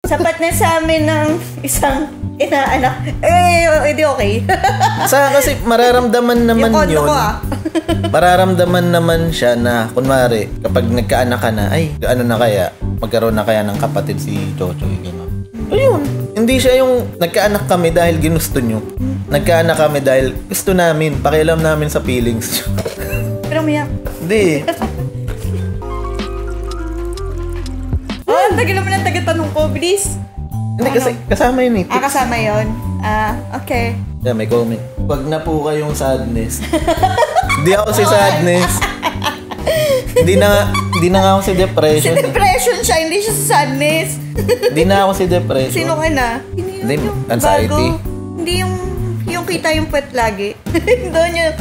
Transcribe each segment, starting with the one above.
Sapat na sa amin ng isang inaanak. Hindi okay. Kasi mararamdaman naman yung yun. Mararamdaman naman siya na, kunwari, kapag nagkaanak ka na, ay, ano na kaya? Magkaroon na kaya ng kapatid si Chochoy, gano'n. Ayun. Hindi siya yung nagkaanak kami dahil ginusto nyo. Nagkaanak kami dahil gusto namin, pakialam namin sa feelings. Pero umiyak. Hindi. Tagal naman ang tagatanong ko, bilis. Hindi kasi kasama yun eh. Kasama yun. Okay. Yeah, may comment. Wag na po kayong sadness. Hindi ako si sadness. Hindi na nga ako si depression. Si depression siya, hindi siya si sadness. Hindi na ako si depression. Sino ka na? Hindi, anxiety. Bago. Hindi yung kita yung puwet lagi. Doon yung...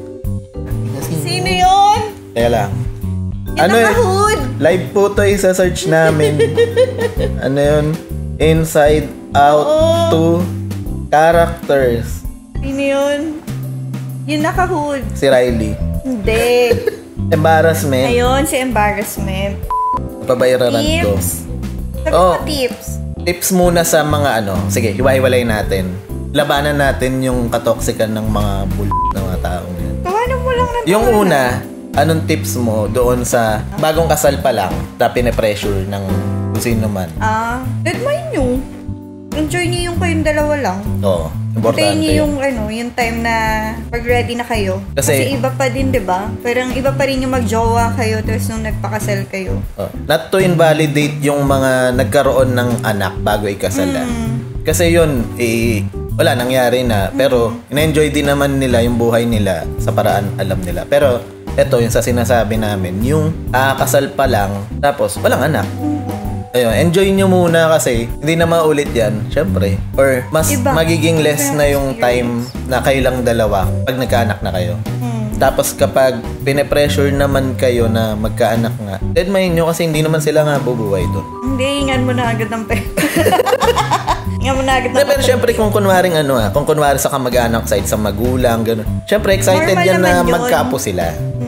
Sino yun? Kaya lang. Yung nakahood. Live po to isa-search namin. Ano yun? Inside Out 2 Characters. Sino yun? Yung nakahood. Si Riley. Hindi. Embarrassment. Ayun, si embarrassment. Pabayararan ko. Tips. Sabi mo tips. Tips muna sa mga Sige, hiwa-hiwalay natin. Labanan natin yung katoksikan ng mga ng mga taong yan. Tawanan mo lang na. Yung una, anong tips mo doon sa bagong kasal pa lang na pine-pressure ng kung sino man? Deadline nyo. Enjoy nyo yung kayong dalawa lang. Oo, importante. Hintayin nyo yung time na pag ready na kayo. Kasi iba pa din, diba? Parang iba pa rin yung magjowa kayo tapos nung nagpakasal kayo. Not to invalidate yung mga nagkaroon ng anak bago ikasal. Kasi yun, wala, nangyari na. Pero, in-enjoy din naman nila yung buhay nila sa paraan alam nila. Pero, eto, yung sa sinasabi namin, yung kasal pa lang, tapos walang anak. Ayun, enjoy nyo muna kasi hindi na maulit yan, syempre. Or mas magiging less na yung time na kayo lang dalawa pag nagkaanak na kayo. Tapos kapag pine-pressure naman kayo na magkaanak nga, deadmine nyo kasi hindi naman sila nga bubuhay doon. Hindi, ingan mo na agad ng pera. Ingan mo na agad ng pera. Pero syempre kung kunwaring kung kunwari sa kamag-anak side sa magulang, gano'n. Syempre excited normal yan na yun. magkaapo sila.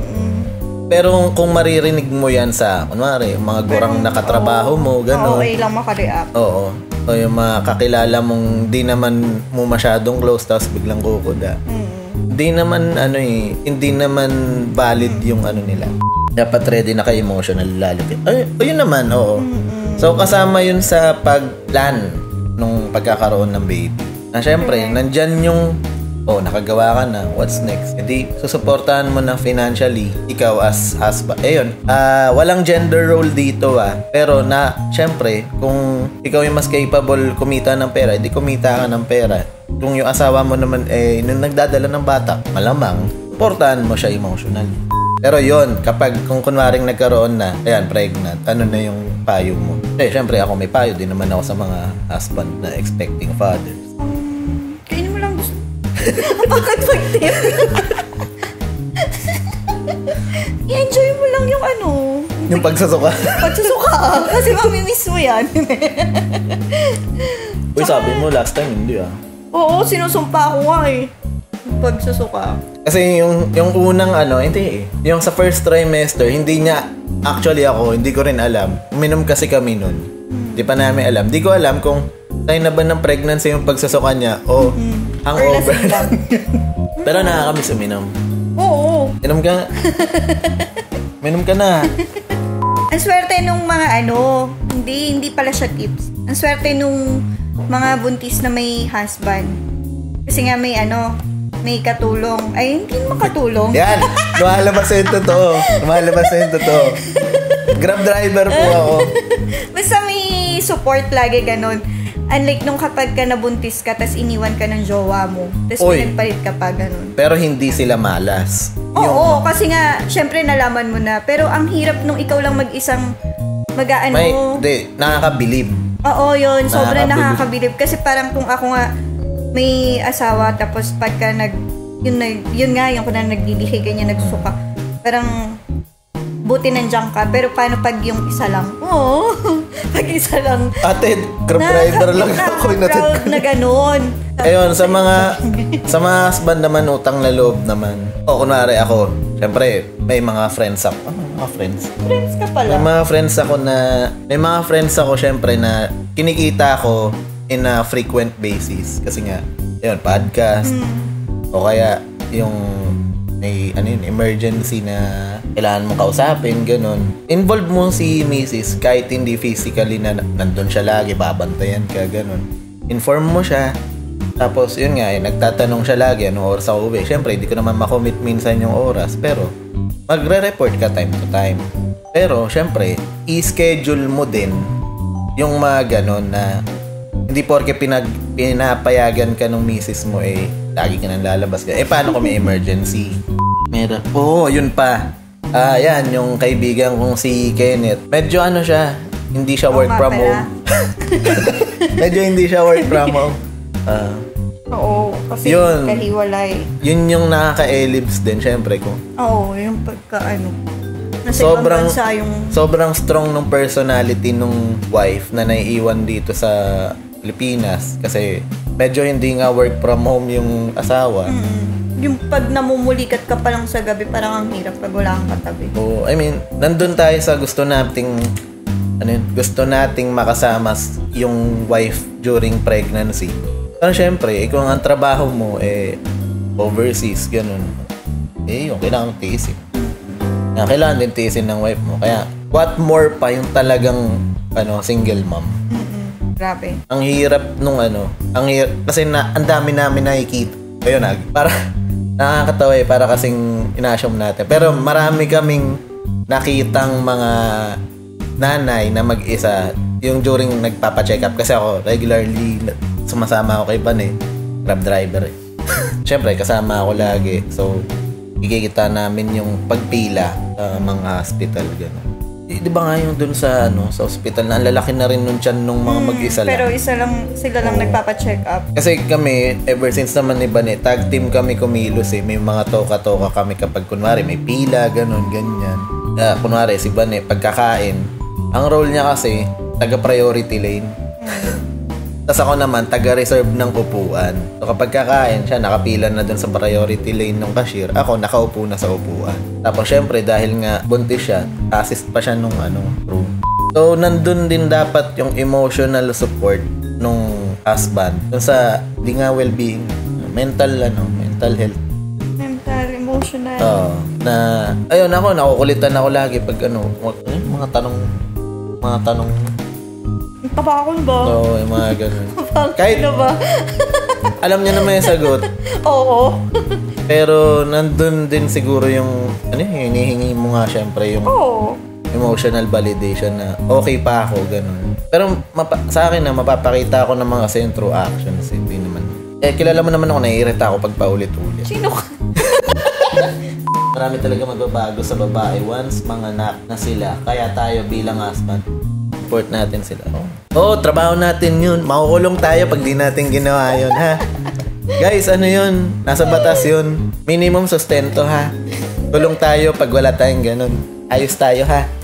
Pero kung maririnig mo yan sa, kunwari, mga gurang nakatrabaho mo, gano'n. Okay lang makareact. Oo. O yung mga kakilala mong di naman mo masyadong close, tapos biglang kukuda. Hindi naman, hindi naman valid yung nila. Dapat ready na kayo emotional lalo. Yun naman, oo. So, kasama yun sa pag-plan nung pagkakaroon ng baby. Siyempre, nandyan yung nakagawa ka na, what's next? Hindi, susuportahan mo na financially, ikaw as husband. Walang gender role dito Pero syempre, kung ikaw yung mas capable kumita ng pera, hindi kumita ka ng pera. Kung yung asawa mo naman, nung nagdadala ng bata, malamang, suportahan mo siya emotionally. Pero yon kapag kung kunwaring nagkaroon na, pregnant, ano na yung payo mo? Syempre ako may payo din naman ako sa mga husband na expecting fathers. Kainin mo lang gusto. Bakit mag-tip? I-enjoy mo lang yung yung pagsasuka. Kasi mamimiss mo yan. Uy, sabi mo last time hindi Oo, sinusumpa ko nga pagsusuka. Kasi yung unang hindi yung sa first trimester, hindi ko rin alam. Uminom kasi kami nun. Di pa namin alam. Di ko alam kung sign na ba ng pregnancy yung pagsusuka niya o hangover lang. Pero nakakamiss uminom. Oo. Minom ka na. Ang swerte nung mga hindi pala siya tips. Ang swerte nung mga buntis na may husband. Kasi nga may katulong. Ay, hindi naman katulong. Yan. Lumalabas na yung totoo. Grab driver po ako. Basta may support lagi ganun. Unlike nung kapag ka nabuntis ka tas iniwan ka ng jowa mo. Tas pinagpalit ka pa ganun. Pero hindi sila malas. Oo, kasi nga, syempre nalaman mo na. Pero ang hirap nung ikaw lang mag-isang nakakabilib. Oo, yun. Sobrang nakakabilib. Kasi parang kung ako nga may asawa tapos pagka yun nga, yung kung na nagdidihi ganyan, nagsuka. Parang buti nandiyan ka. Pero paano pag yung isa lang? Oo. Pag isa lang. Ate, grab driver lang ako. Na ganun. Ayun, sa mga husband naman, utang na loob naman. Kunwari ako, Siyempre, may mga friends ako. Mga friends? Friends ka pala. May mga friends ako syempre na kinikita ko in a frequent basis. Kasi nga, yun, podcast. O kaya, yung may emergency na kailangan mong kausapin, ganun. Involve mo si Mrs. kahit hindi physically na nandun siya lagi, babantayan ka, ganun. Inform mo siya. Tapos, yun nga, nagtatanong siya lagi, anong oras ako uwi. Siyempre, hindi ko naman makomit minsan yung oras. Pero, magre-report ka time to time. Pero, siyempre, i-schedule mo din yung mga ganun na hindi porke pinapayagan ka ng misis mo lagi ka nang lalabas ka. Paano kung may emergency? Meron. Yun pa. Yan, yung kaibigan kong si Kenneth. Medyo siya, hindi siya work from home. Medyo hindi siya work from home. Oo, kasi yun, kahiwalay. Yun yung nakaka-ellipse din, syempre ko. Oo, yung nasa ibang bansa yung... Sobrang strong ng personality nung wife na naiiwan dito sa Pilipinas. Kasi medyo hindi nga work from home yung asawa. Yung pag namumulikat ka pa lang sa gabi, parang ang hirap pag wala kang katabi. I mean, nandun tayo sa gusto nating makasama yung wife during pregnancy. Pero syempre, kung ang trabaho mo overseas, ganun. Yung kailangan tiisin. Kailangan din tiisin ng wife mo. Kaya, what more pa yung talagang single mom. Grabe. Ang hirap nung kasi ang dami namin nakikita. Ayun, para nakakatawa para kasing ina-assume natin. Pero marami kaming nakitang mga nanay na mag-isa yung during nagpapa-check up. Kasi ako regularly sumasama ako kay Van Grab driver Siyempre kasama ako lagi. So ikikita namin yung pagpila sa mga hospital gano'n. Di ba nga yung dun sa sa hospital na ang lalaki na rin nung tiyan nung mga mag-isa lang. Pero sila lang nagpapa-check up. Kasi kami, ever since naman ni Bane, tag team kami kumilos May mga toka-toka kami kapag kunwari may pila, ganun, ganyan. Kunwari si Bane, pagkakain, ang role niya kasi, taga-priority lane. Tapos ako naman, taga-reserve ng upuan. So kapag kakain siya, nakapila na dun sa priority lane ng cashier. Ako, nakaupo na sa upuan. Tapos syempre, dahil nga buntis siya, assist pa siya nung room. So, nandun din dapat yung emotional support nung husband. Dun sa, di nga well-being, mental health. Mental, emotional. Ayun ako, nakukulitan ako lagi pag mga tanong. Papakon ba? Oo, yung mga ganun. Kahit ba? Alam niya naman yung sagot. Oo. Pero nandun din siguro yung hinihingi mo nga syempre yung emotional validation na okay pa ako, ganun. Pero sa akin mapapakita ako ng mga through actions. Hindi naman. Kilala mo naman ako, naiirita ako pag paulit-ulit. Sino ka? Marami talaga magbabago sa babae once manganak na sila. Kaya tayo bilang husband, support natin sila. Trabaho natin yun. Makukulong tayo pag di natin ginawa yun, ha? Guys, yun? Nasa batas yun. Minimum sustento, ha? Kulong tayo pag wala tayong ganun. Ayos tayo, ha?